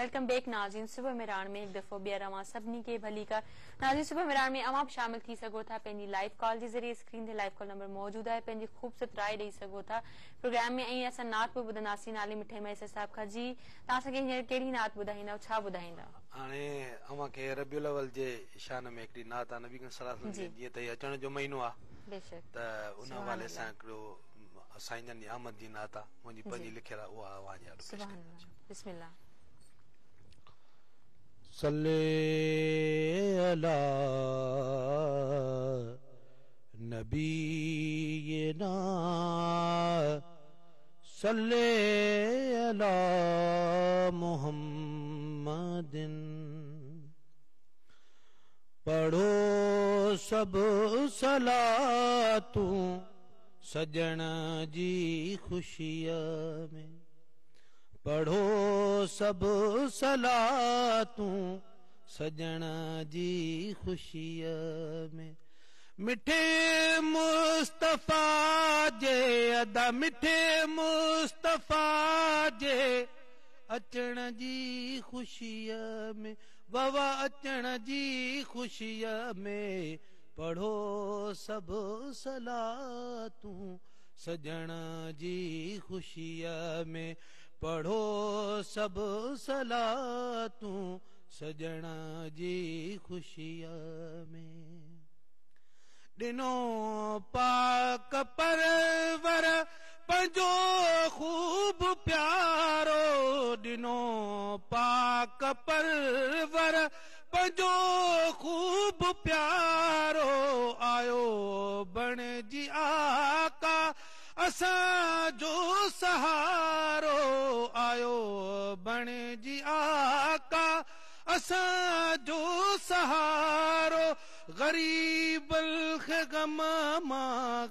Welcome back नाज़रीन। सुबह मिरान में एक दफ़ो ॿीहर अवां सभिनी खे भली कर। नाज़रीन सुबह मिरान में अवां भी शामिल थी सघो था पंहिंजी लाइव कॉल जे ज़रिए। स्क्रीन ते लाइव कॉल नंबर मौजूद है, पंहिंजी ख़ूबसूरत राय ॾेई सघो था प्रोग्राम में। ऐं असां नात बि ॿुधंदासीं नाले मिठे मैसर साहब खां। जी तव्हां असांखे हींअर कहिड़ी नात ॿुधाईंदव, छा ॿुधाईंदव? हाणे अवां खे रबिउल अव्वल जे शान में हिकिड़ी नात आहे नबी सल्लल्लाहु अलैहि वसल्लम जीअं त अचण जो महीनो आहे बेशक त उन हवाले सां हिकिड़ो साईं जन जी आमद जी नात आहे मुंहिंजी पंहिंजी लिखियल आहे, उहा अवां जे सुभान अल्लाह। बिस्मिल्लाह। सल्ले अला नबीना सल्ले अला मुहम्मदिन। पढ़ो सब सलातूं सजण जी खुशिया में। पढ़ो सब सलातूं सजण जी खुशिया में। मिठे मुस्तफा जे अदा मिठे मुस्तफा जे अचण जी खुशिया में। बाबा अचण जी खुशिया में। पढ़ो सब सलातूं सजण जी खुशिया में। पढ़ो सब सलातूं सजण जी खुशिया में। ॾिनो पाक परवर पंहिंजो खूब प्यारो। ॾिनो पाक परवर पंहिंजो खूब प्यारो। आयो बण जी आका असांजो सहारो। आयो बण जी आका असांजो सहारो। गरीबल खे गम मां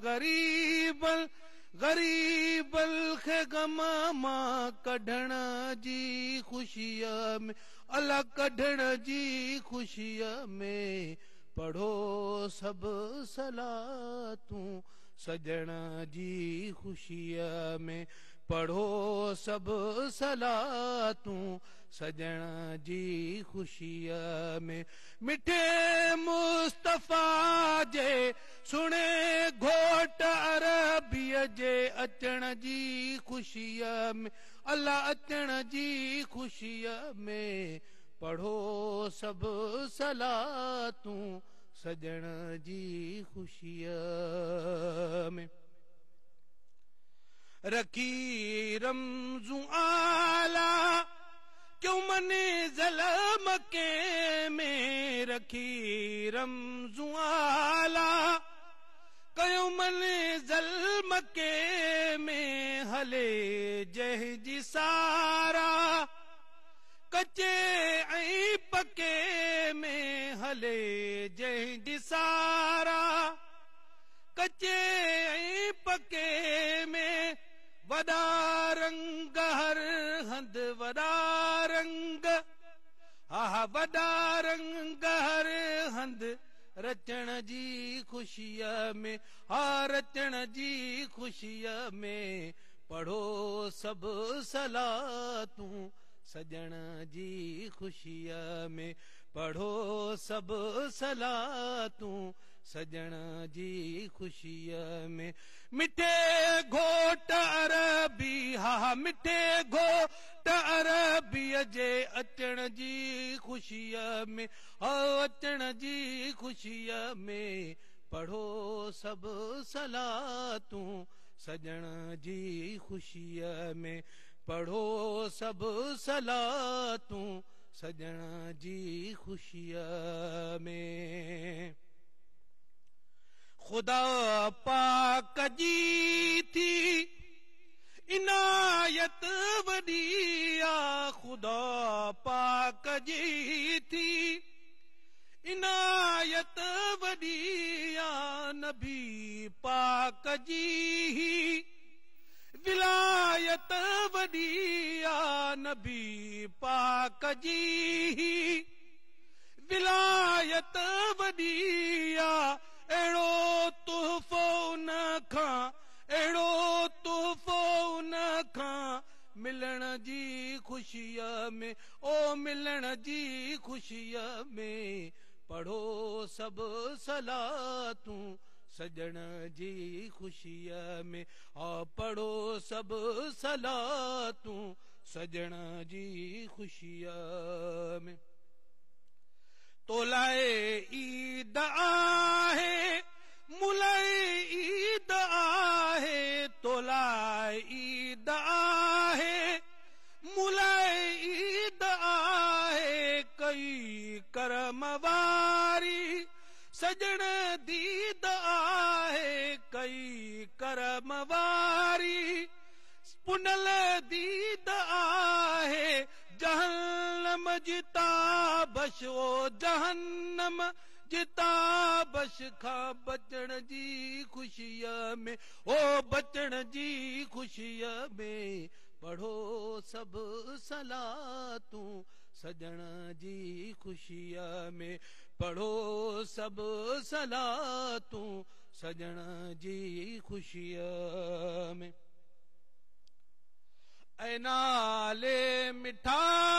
गरीबल खे गम मां कढण जी खुशिया में। अला कढण जी खुशिया में। पढ़ो सब सलातूं सजण जी खुशिया में। पढ़ो सब सलातूं सजण जी खुशिया में। मिठे मुस्तफा जे सुणे घोट अरबिया जे अचण जी खुशिया में। अल्लाह अचण जी खुशिया में। पढ़ो सब सलातूं सजण जी खुशिया में। रखी रमज़ूं आला क्यों मने ज़लम के में। रखी रमज़ूं आला कयो मने ज़ल्म के में। हले जह जी सारा कचे ऐं पके में। हले जंहिंजी सारा कचे ऐं पके में। वॾा रंग हर हंध वॾा रंग हा वॾा रंग हर हंध रचण जी खुशिया में। हा रचण जी खुशिया में। पढ़ो सब सलातूं सजण जी खुशिया में। पढ़ो सब सलातूं सजण जी खुशिया में। मिठे घोट अरबी हा मिठे घोट अरबीअ जे अचण जी खुशिया में। हा अचण जी खुशिया में। पढ़ो सब सलातूं सजण जी खुशिया में। पढ़ो सब सलातूं सजण जी खुशिया में। खुदा पाक जी थी इनायत वॾी आ। खुदा पाक जी थी इनायत वॾी आ। नबी पाक जी विलायत वॾी आ। नबी पाक जी विलायत वॾी आ। अहिड़ो तुहफ़ो न खां अहिड़ो तुहफ़ो न खां मिलण जी जी ख़ुशीअ में ओ मिलण जी ख़ुशीअ में पढ़ो सभु सलातूं सजण जी ख़ुशीअ में पढ़ो सभु सलातूं सजण जी ख़ुशीअ में तोलाए ईद आहे मुलाए ईद आहे तोलाए ईद आहे मुलाए ईद आहे कई करम वारी सजण दीद आहे कई करम वारी पुनल दीद आहे जहन्नम जिताबश ओ जहन्नम जिताबश खां बचण जी ख़ुशीअ में ओ बचण जी ख़ुशीअ में पढ़ो सभु सलातूं सजण जी ख़ुशीअ में पढ़ो सभु सलातूं सजण जी ख़ुशीअ में ऐं नाले मिठा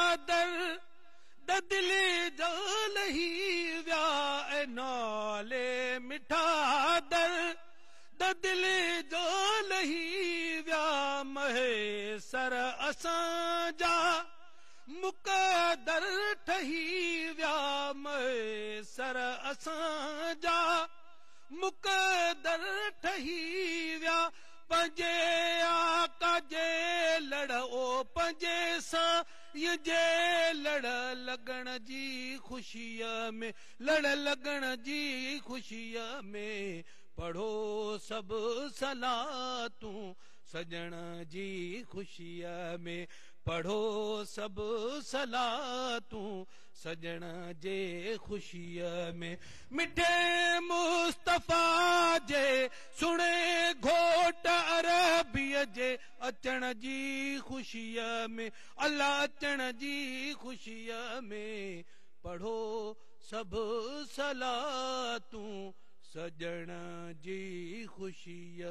दर दिले जा लही विया ऐं नाले मिठा दर दिले जा लही विया महेसर असांजा मुक़दर ठही विया महेसर असांजा मुक़दर ठही विया पंजे आका जे लड़ ओ पंजे सां ये जे लड़ लगण जी ख़ुशीअ में लड़ लगण जी ख़ुशीअ में पढ़ो सभु सलातूं सजण जी ख़ुशीअ में पढ़ो सभु सलातूं सजण जे ख़ुशीअ में मिठे मुस्तफ़ा जे सुणे घोट अरबीअ जे अचण जी ख़ुशीअ में अल्लाह अचण जी ख़ुशीअ में पढ़ो सभु सलातूं सजण जी ख़ुशीअ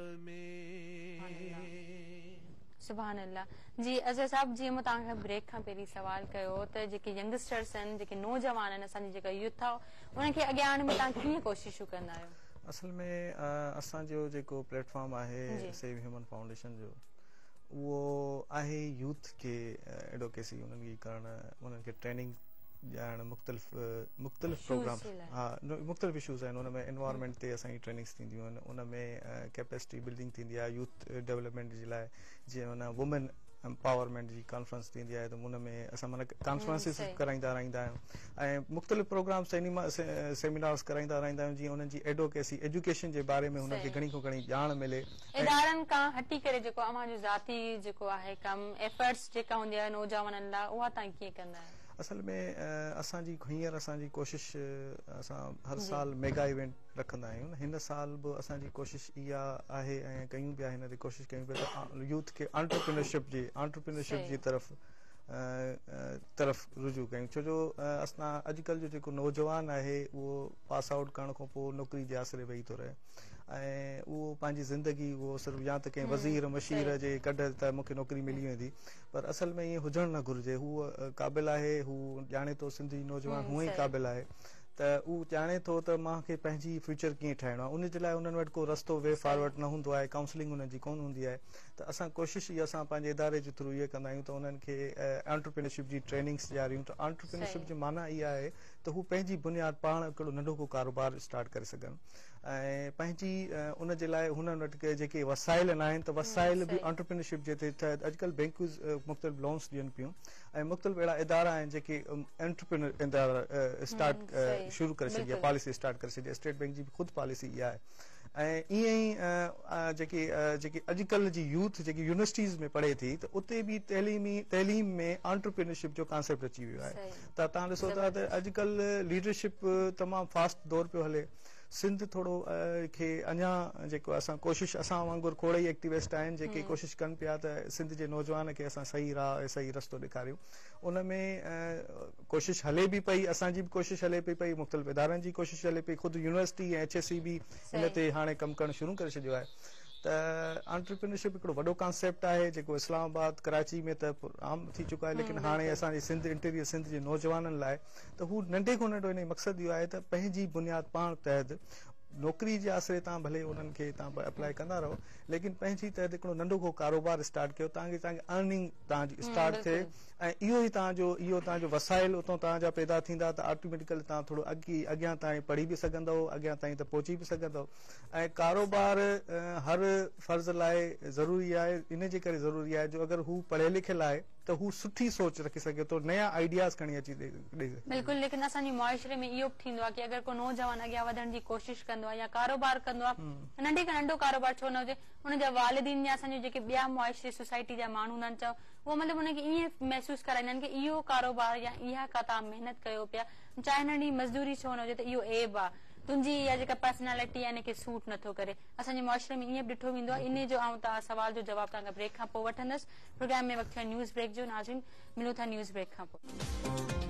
में सुभान अल्लाह जी अज़र साहब जीअं मां तव्हांखे ब्रेक खां पहिरीं सवाल कयो त जेके यंगस्टर्स आहिनि जेके नौजवान आहिनि असांजी जेका यूथ आहे उन्हनि खे अॻियां आणण में तव्हां कीअं कोशिशूं कंदा आहियो? असल में असांजो जेको प्लेटफॉर्म आहे सेव ह्यूमन फाउंडेशन जो उहो आहे यूथ खे एडवोकेसी उन्हनि जी करणु उन्हनि खे ट्रेनिंग ॼाण मुख़्तलिफ़ प्रोग्राम हा मुख़्तलिफ़ इशूज़ आहिनि उनमें एनवायरमेंट ते असांजी ट्रेनिंग्स थींदियूं आहिनि उनमें कैपेसिटी बिल्डिंग थींदी आहे यूथ डेवलपमेंट जे लाइ जीअं उन वुमेन एम्पावरमेंट जी कॉन्फ्रेंस थींदी आहे त उनमें असां माना कॉन्फ्रेंसिस कराईंदा रहंदा आहियूं ऐं मुख़्तलिफ़ प्रोग्राम्स सेमिनार्स कराईंदा रहंदा आहियूं जीअं उन्हनि जी एडवोकेसी एजुकेशन जे बारे में हुननि खे घणी खां घणी ॼाण मिले इदारनि खां हटी करे जेको अव्हां जो ज़ाती जेको आहे कमु एफर्ट्स जेका हूंदी आहे नौजवाननि लाइ उहा तव्हां कीअं कंदा आहियो? असल में असांजी हींअर असांजी कोशिश असां हर साल मेगा इवेंट रखंदा आहियूं हिन साल बि असांजी कोशिश इहा आहे ऐं कयूं पिया हिन ते कोशिशि कयूं पिया त यूथ खे एंटरप्रेन्योरशिप जी तरफ़ रुजू कयूं छो जो असां अॼुकल्ह जो जेको नौजवान आहे उहो पास आउट करण खां पोइ नौकिरी जे आसिरे वेही थो रहे ऐं उहो पंहिंजी ज़िंदगी उहो सिर्फ़ु या त कंहिं वज़ीर मशीर जे कढ त मूंखे नौकिरी मिली वेंदी पर असल में ईअं हुजणु न घुरिजे हू क़ाबिल आहे हू ॼाणे थो सिंधी नौजवान हूअं ई क़ाबिल आहे त उहो ॼाणे थो त मूंखे पंहिंजी फ्यूचर कीअं ठाहिणो आहे उन जे लाइ उन्हनि वटि को रस्तो वे फॉरवर्ड न हूंदो आहे काउंसलिंग उन्हनि जी कोन हूंदी आहे त असां कोशिशि इहा असां पंहिंजे इदारे जे थ्रू इहे कंदा आहियूं त उन्हनि खे एंटरप्रेन्योरशिप जी ट्रेनिंग्स ॾियारियूं त एंटरप्रेन्योरशिप जी माना इहा आहे त हू पंहिंजी बुनियादु पाण हिकिड़ो नंढो को कारोबार स्टार्ट करे सघनि ऐं पंहिंजी उन जे लाइ हुननि वटि जेके वसाइल न आहिनि त वसाइल बि एंटरप्रेन्योरशिप जे अॼुकल्ह बैंकूं मुख़्तलिफ़ लोन्स ॾियनि पियूं ऐं मुख़्तलिफ़ अहिड़ा इदारा आहिनि जेके एंटरप्रेन्योर इदारा स्टार्ट शुरू करे छॾी आहे पॉलिसी स्टार्ट करे छॾी आहे स्टेट बैंक जी बि ख़ुदि पॉलिसी इहा आहे ऐं ईअं ई जेके अॼुकल्ह जी यूथ जेकी यूनिवर्सिटीज़ में पढ़े थी त उते बि तइलीम में एंटरप्रेन्योरशिप जो कॉन्सेप्ट अची वियो आहे त तव्हां ॾिसो था त अॼुकल्ह लीडरशिप तमामु फास्ट दौर पियो हले सिंध थोरो खे अञा जेको असां कोशिशि असां वांगुरु खोड़ ई एक्टिविस्ट आहिनि जेके कोशिशि कनि पिया त सिंध जे नौजवान खे असां सही राह ऐं सही रस्तो ॾेखारियूं उन में कोशिशि हले बि पई असांजी बि कोशिशि हले पई मुख़्तलिफ़ इदारनि जी कोशिशि हले पई ख़ुदि यूनिवर्सिटी ऐं HSC बि हिन ते हाणे कमु करणु शुरू करे छॾियो आहे त एंटरप्रेन्योरशिप हिकिड़ो वॾो कॉन्सेप्ट आहे जेको इस्लामाबाद कराची में त आम थी चुको आहे, लेकिन हाणे असांजे सिंध इंटीरियर सिंध जे नौजवाननि लाइ त हू नंढे खां नंढो हिन जो मक़सदु इहो आहे त पंहिंजी बुनियाद पाण तहत नौकरी जे आसरे तव्हां भले उन्हनि खे तव्हां अप्लाई कंदा रहो, लेकिन पंहिंजी तहत हिकिड़ो नंढो को कारोबार स्टार्ट कयो तव्हांखे अर्निंग तव्हांजी स्टार्ट थिए ऐं इहो ई तव्हांजो वसाइल उतां तव्हांजा पैदा थींदा त ऑटोमेटिकली तव्हां थोरो अॻियां ताईं पढ़ी बि सघंदव, अॻियां ताईं त पहुची बि सघंदव। ऐं कारोबार हर फर्ज़ लाइ ज़रूरी आहे, इन जे करे ज़रूरी आहे जो अगरि हू पढ़ियल लिखियल आहे त हू सुठी सोच रखी सघे थो, नया आइडियाज़ खणी अची ॾे। बिल्कुलु, लेकिन असांजे मुआशरे में इहो बि थींदो आहे कि अगरि को नौजवान अॻियां वधण जी कोशिश कंदो आहे या कारोबार कंदो आहे, नंढे खां नंढो कारोबार छो न हुजे, हुनजा वालिदीन या असांजे जेके ॿिया मुआशरे सोसाइटी जा माण्हू हूंदा आहिनि उहो मतिलबु हुनखे ईअं महसूस कराईंदा आहिनि कि इहो कारोबार या इहा का तव्हां महिनत कयो पिया, चाहे नंढी मज़दूरी छो न हुजे त इहो एब आहे, तुंहिंजी इहा जेका पर्सनैलिटी आहे हिनखे सूट नथो करे। असांजे मुआशरे में ईअं बि ॾिठो वेंदो आहे। इन जो ऐं तव्हां सवाल जो जवाब तव्हांखां ब्रेक खां पोइ वठंदसि। प्रोग्राम में वक़्तु आहे न्यूज़ ब्रेक जो। नाज़रीन, मिलूं था न्यूज़ ब्रेक खां पोइ।